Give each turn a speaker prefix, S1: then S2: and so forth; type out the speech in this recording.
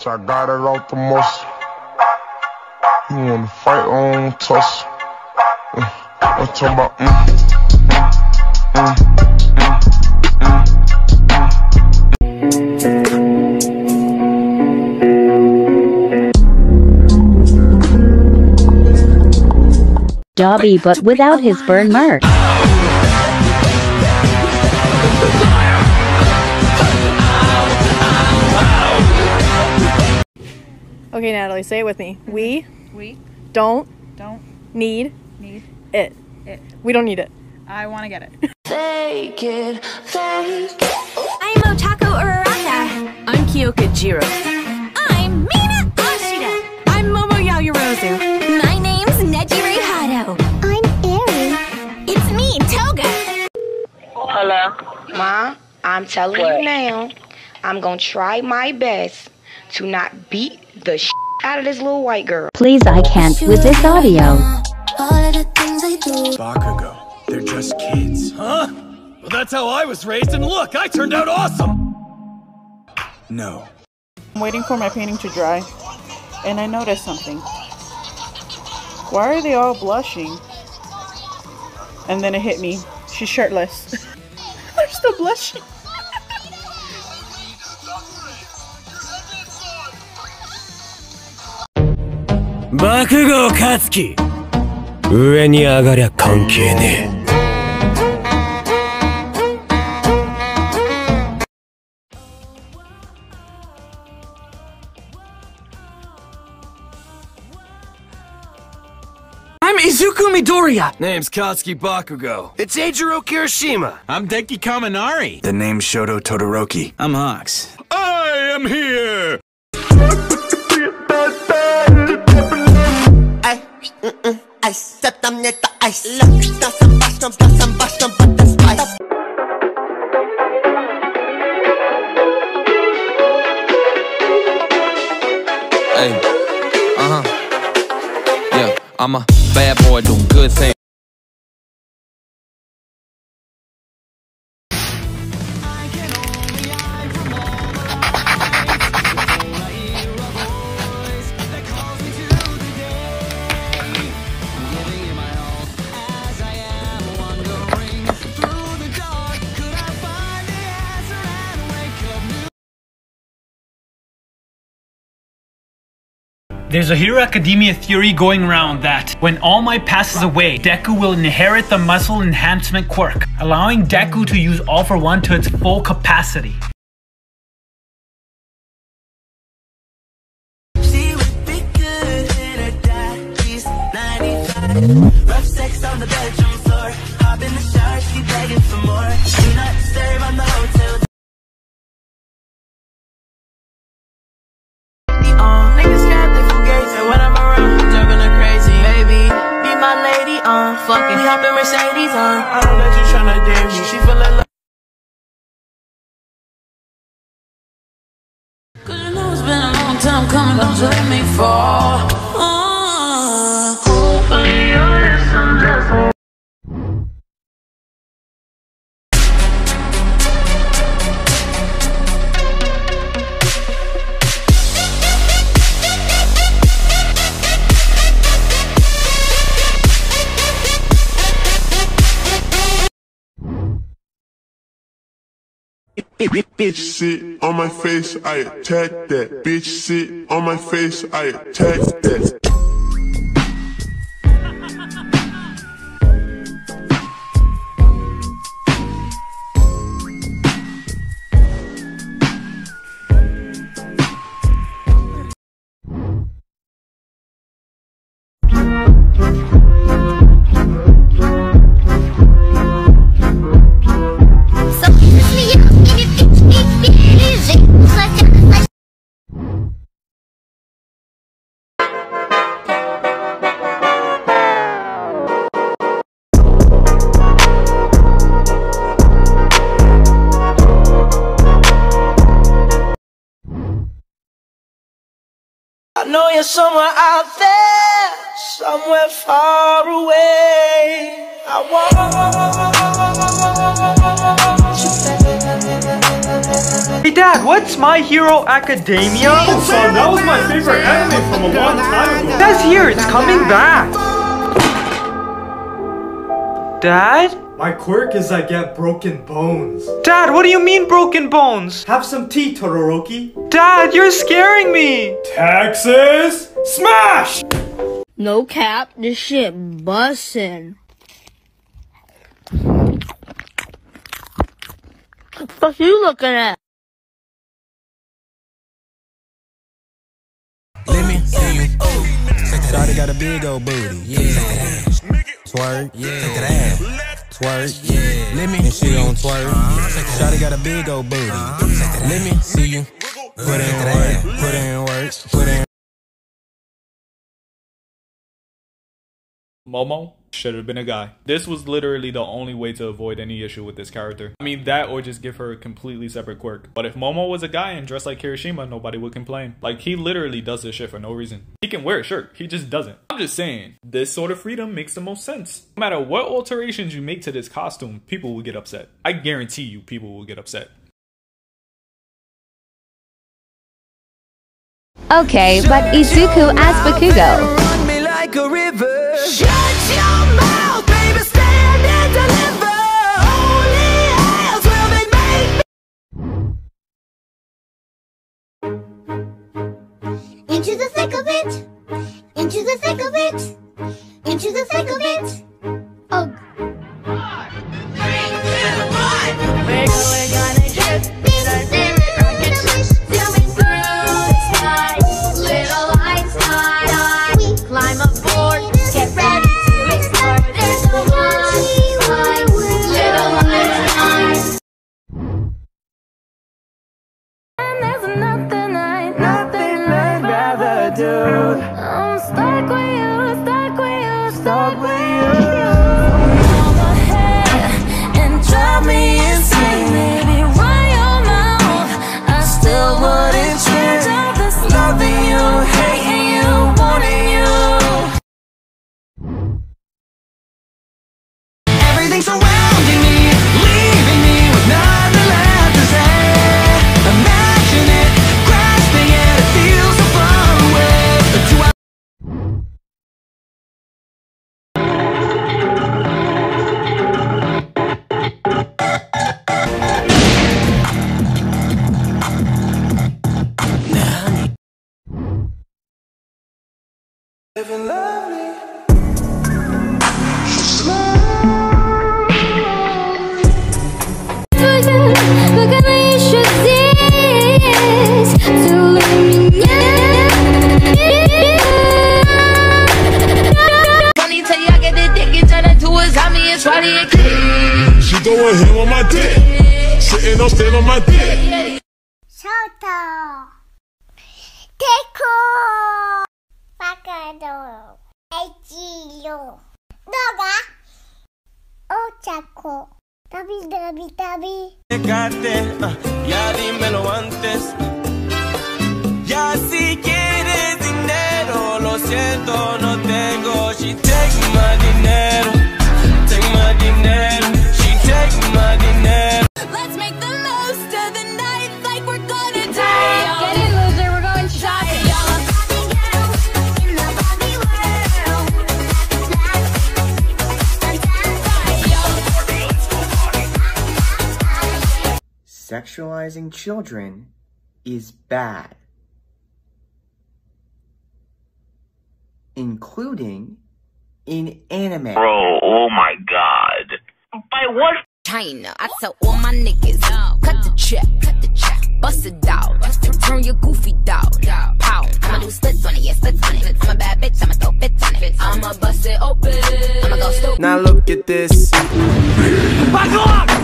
S1: bitch, I got it out the muscle. You wanna fight on tussle? I'm talking about
S2: Dobby, but without his burn mark.
S3: Okay, Natalie, say it with me. We don't need it. We don't need it.
S4: I want to get it.
S5: Fake it, fake.
S6: I'm Otako Uraraka. I'm Kyoka Jiro. I'm Mina Ashida. I'm Momo Yaoyorozu. My name's Nejire Hado. I'm Eri. It's me, Toga.
S7: Hello?
S8: Ma, I'm telling you now, I'm gonna try my best to not beat the shit out of this little white girl.
S2: Please, I can't with this audio.
S9: Bakugo, they're just kids.
S10: Huh? Well, that's how I was raised, and look, I turned out awesome!
S9: No.
S4: I'm waiting for my painting to dry, and I noticed something. Why are they all blushing? And then it hit me. She's shirtless. They're still blushing.
S10: Bakugo Katsuki! 上に上がりゃ関係ねえ。I'm Izuku Midoriya! Name's Katsuki Bakugo. It's Eijiro Kirishima.
S11: I'm Denki Kaminari.
S9: The name's Shoto Todoroki.
S11: I'm Hawks.
S10: I am here!
S12: Hey, yeah, I'm a bad boy doing good things.
S13: There's a Hero Academia theory going around that when All Might passes away, Deku will inherit the muscle enhancement quirk, allowing Deku to use All for One to its full capacity.
S5: She would be good in her daddy's 95. Rough sex on the bedroom floor. Hop in the shower, she begging for more. Do not disturb on the hotel. When I'm around, I'm driving her crazy. Baby, be my lady, fucking. We hop in Mercedes, I don't let you tryna dare me. She feel like. Cause you know it's been a long time coming, don't you let me fall. Hopefully you'll listen just.
S1: Bitch sit on my face, I attack that. Bitch sit on my face, I attack that.
S5: I know you're somewhere out there, somewhere far away. I want you back.
S13: Hey Dad,
S14: what's My Hero Academia?
S13: Oh, son, that was my favorite anime from a long time ago.
S14: That's here, it's coming back. Dad?
S13: My quirk is I get broken bones.
S14: Dad, what do you mean broken bones?
S13: Have some tea, Todoroki.
S14: Dad, you're scaring me.
S13: Texas smash!
S15: No cap, this shit bussin'. What the fuck you looking at?
S16: Let me see you. Shawty got a big old booty. Yeah. Twerk. Yeah. Take that ass. Twerk. Yeah. Let me. And she gon' twerk. Shawty got a big old booty. Let me see you. Put in work. Put in work. Put in.
S17: Momo should have been a guy. This was literally the only way to avoid any issue with this character. I mean, that or just give her a completely separate quirk. But if Momo was a guy and dressed like Kirishima, nobody would complain. Like, he literally does this shit for no reason. He can wear a shirt, he just doesn't. I'm just saying, this sort of freedom makes the most sense. No matter what alterations you make to this costume, people will get upset. I guarantee you people will get upset.
S2: Okay, but Izuku as Bakugo.
S5: Run me like a river. Shut your mouth, baby, stand and deliver. Only else will they make me. Into the thick of it. Into the thick of it. Into the thick of it. Oh. 5, 3, 2, 1. We're gonna get in our favorite rocket ship. Zooming through the sky. Little lights light on. We climb aboard. Get ready to explore. There's a wide little lights on. And there's nothing I'd rather do. I'm stuck with you, stuck with you, stuck with you. Come ahead and drive me insane, baby. Run your mouth, I still wouldn't change. All this loving you, hating you, wanting you. Everything surrounding me, leaving me with nothing left to say. Imagine it, grasping it, it feels so far away. But do I living lovely. Look at me, you should see this. So let me funny tell you I get the dick and turn into a zombie and try to get.
S1: She throwing him on my dick. Sitting on still on my dick.
S18: Shoto. Teko. Pakado. Echiro. Doga. Ochako. Tabi, tabi, tabi.
S5: Ya dímelo antes. Ya si quieres dinero, lo siento, no tengo. She take my dinero, take my dinero. She take my dinero. Let's make the most of the night like we're gonna die.
S15: Get in, loser, we're going shopping.
S19: Sexualizing children is bad, including in anime.
S20: Bro, oh my god. By what?
S6: China, I tell all my niggas, cut the check, bust it out, turn your goofy dog, pow. I'ma do splits on it, yeah, splits on it. I'm a bad bitch, I'ma throw fits on it. I'ma bust it open, I'ma go stupid.
S5: Now look at this.
S14: Back off!